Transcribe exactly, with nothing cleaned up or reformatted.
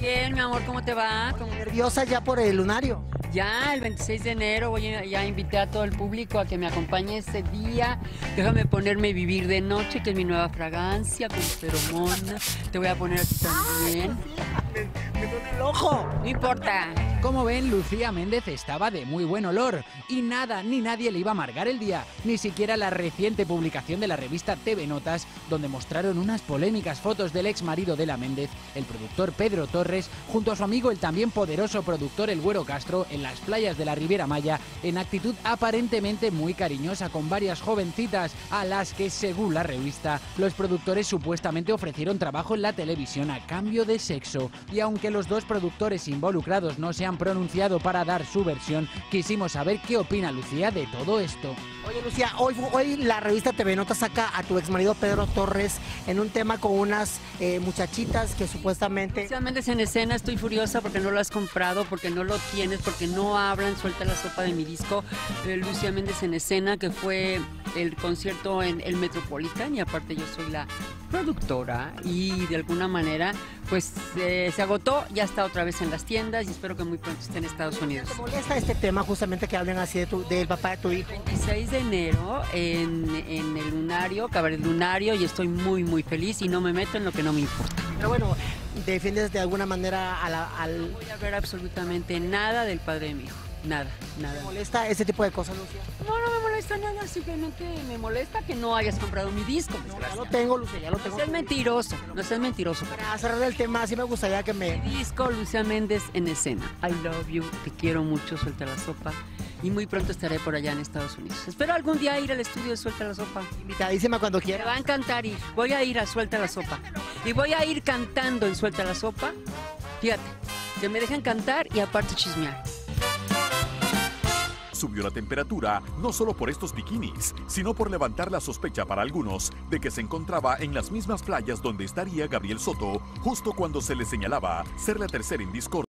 Bien, mi amor, ¿cómo te va? ¿Cómo... ¿Nerviosa ya por el lunario? Ya, el veintiséis de enero voy a, ya invité a todo el público a que me acompañe ese día. Déjame ponerme Vivir de Noche, que es mi nueva fragancia con feromonas. Te voy a poner aquí también. Me, me duele el ojo. No importa. Como ven, Lucía Méndez estaba de muy buen olor y nada ni nadie le iba a amargar el día, ni siquiera la reciente publicación de la revista T V Notas, donde mostraron unas polémicas fotos del ex marido de la Méndez, el productor Pedro Torres, junto a su amigo el también poderoso productor El Güero Castro, en las playas de la Riviera Maya, en actitud aparentemente muy cariñosa con varias jovencitas a las que, según la revista, los productores supuestamente ofrecieron trabajo en la televisión a cambio de sexo. Y aunque los dos productores involucrados no se han pronunciado para dar su versión, quisimos saber qué opina Lucía de todo esto. Oye, Lucía, hoy, hoy la revista T V Notas saca a tu exmarido Pedro Torres en un tema con unas eh, muchachitas que supuestamente... Lucía Méndez en escena, estoy furiosa porque no lo has comprado, porque no lo tienes, porque no hablan, suelta la sopa de mi disco. Eh, Lucía Méndez en escena, que fue el concierto en el Metropolitan, y aparte yo soy la productora, y de alguna manera pues eh, se agotó, ya está otra vez en las tiendas y espero que muy pronto esté en Estados Unidos. ¿Te molesta este tema justamente que hablen así de tu, del papá de tu hijo? veintiséis de enero en, en el Lunario, Cabaret Lunario, y estoy muy muy feliz y no me meto en lo que no me importa. Pero bueno, defiendes de alguna manera a la, al... No voy a ver absolutamente nada del padre de mi hijo, nada, nada. ¿Te molesta ese tipo de cosas, Lucía? No, no me molesta nada, simplemente me molesta que no hayas comprado mi disco. No, ya lo tengo, Lucía, ya lo No tengo. seas mentiroso, no seas mentiroso. Para cerrar el tema, sí me gustaría que me... Mi disco, Lucía Méndez en escena. I love you, te quiero mucho, suelta la sopa. Y muy pronto estaré por allá en Estados Unidos. Espero algún día ir al estudio de Suelta la Sopa. Invitadísima cuando Me quiera. va a encantar ir. Voy a ir a Suelta la Sopa. Y voy a ir cantando en Suelta la Sopa. Fíjate, que me dejen cantar y aparte chismear. Subió la temperatura no solo por estos bikinis, sino por levantar la sospecha para algunos de que se encontraba en las mismas playas donde estaría Gabriel Soto, justo cuando se le señalaba ser la tercera en discordia.